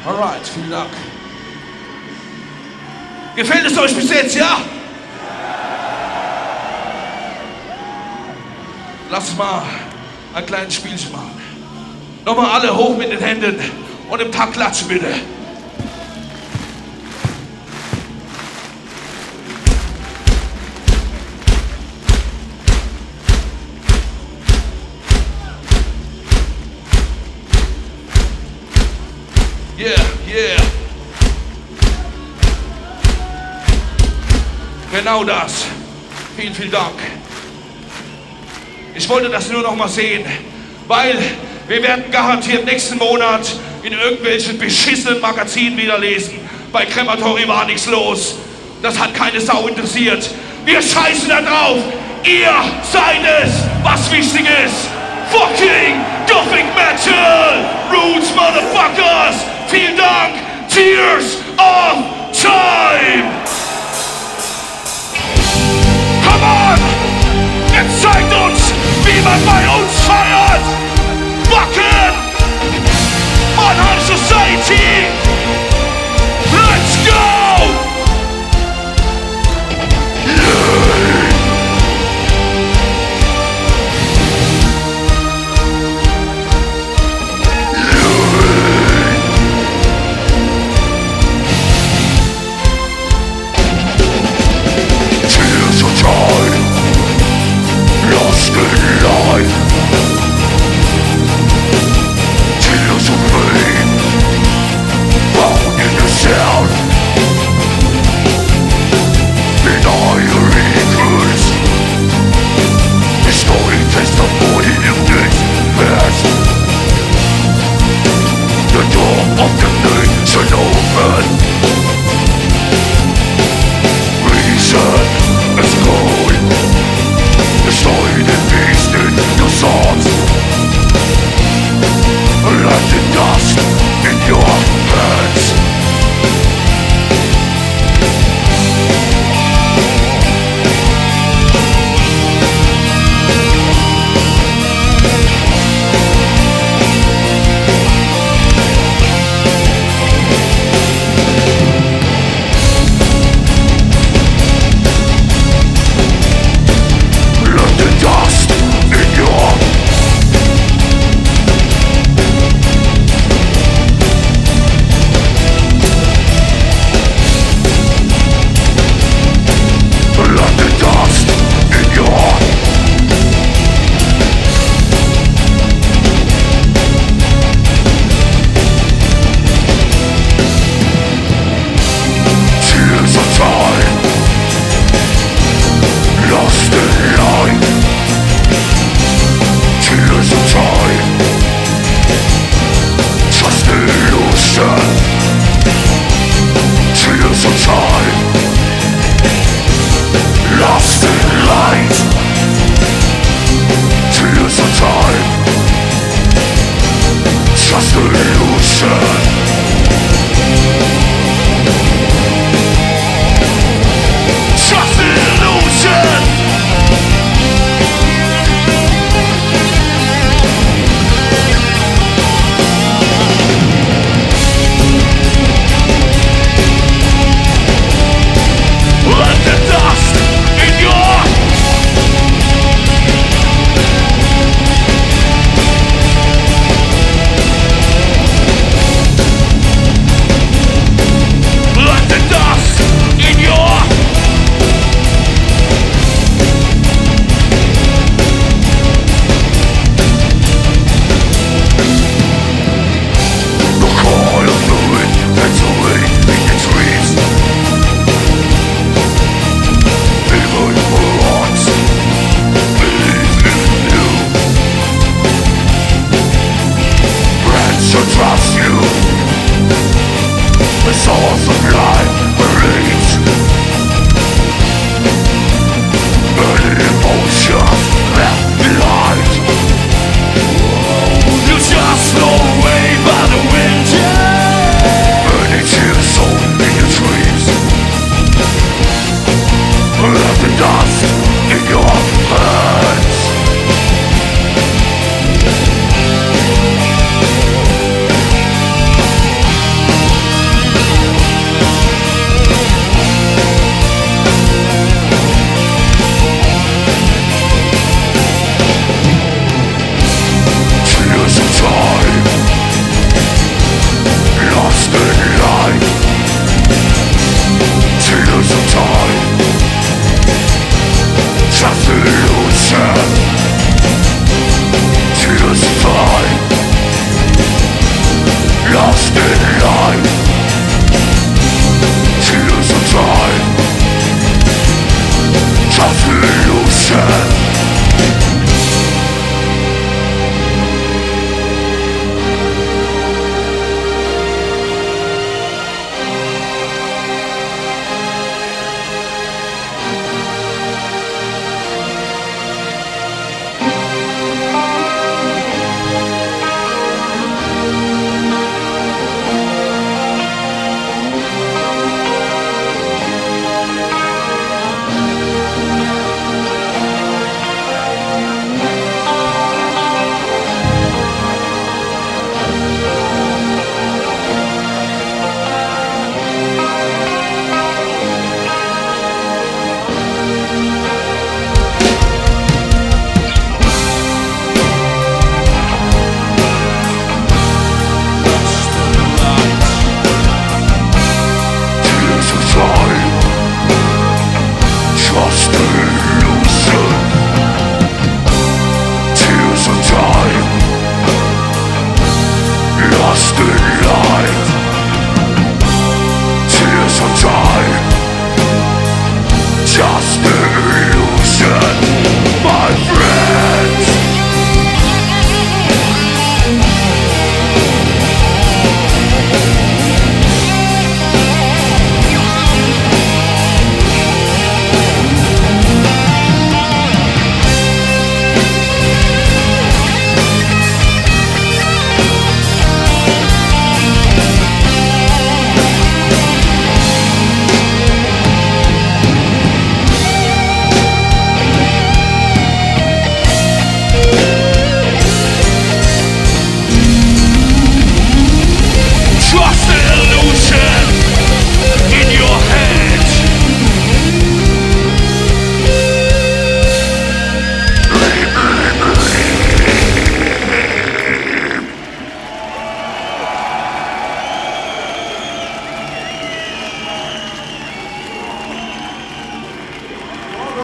Alright, vielen Dank. Gefällt es euch bis jetzt, ja? Lass uns mal ein kleines Spielchen machen. Nochmal alle hoch mit den Händen und im Takt klatschen, bitte. Yeah, yeah. Genau das. Vielen, vielen Dank. Ich wollte das nur noch mal sehen, weil wir werden garantiert nächsten Monat in irgendwelchen beschissenen Magazinen wieder lesen. Bei Krematorium war nichts los. Das hat keine Sau interessiert. Wir scheißen da drauf. Ihr seid es, was wichtig ist. Fucking Gothic Metal! Roots, Motherfuckers! Vielen Dank! Tears of Time!